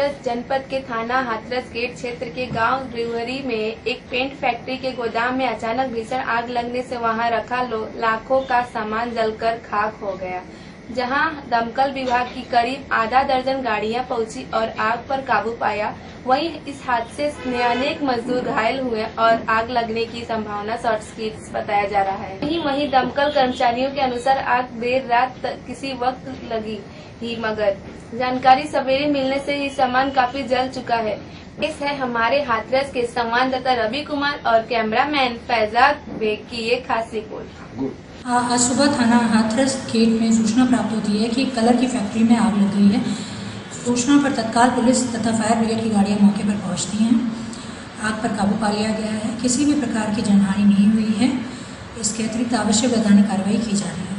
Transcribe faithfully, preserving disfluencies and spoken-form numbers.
हाथरस जनपद के थाना हाथरस गेट क्षेत्र के गांव रिवरी में एक पेंट फैक्ट्री के गोदाम में अचानक भीषण आग लगने से वहां रखा लाखों का सामान जलकर खाक हो गया। जहां दमकल विभाग की करीब आधा दर्जन गाड़ियां पहुंची और आग पर काबू पाया, वहीं इस हादसे में अनेक मजदूर घायल हुए और आग लगने की संभावना शॉर्ट सर्किट बताया जा रहा है। वहीं वहीं दमकल कर्मचारियों के अनुसार आग देर रात तक किसी वक्त लगी ही, मगर जानकारी सवेरे मिलने से ही सामान काफी जल चुका है। इस है हमारे हाथरस के संवाददाता रवि कुमार और कैमरामैन फैजाद बेग की ये खास रिपोर्ट। आज सुबह थाना हाथरस गेट में सूचना प्राप्त होती है कि कलर की फैक्ट्री में आग लग गई है। सूचना पर तत्काल पुलिस तथा फायर ब्रिगेड की गाड़ियां मौके पर पहुंचती हैं। आग पर काबू पा लिया गया है। किसी भी प्रकार की जनहानि नहीं हुई है। इसके अतिरिक्त आवश्यक वैधानिक कार्रवाई की जा रही है।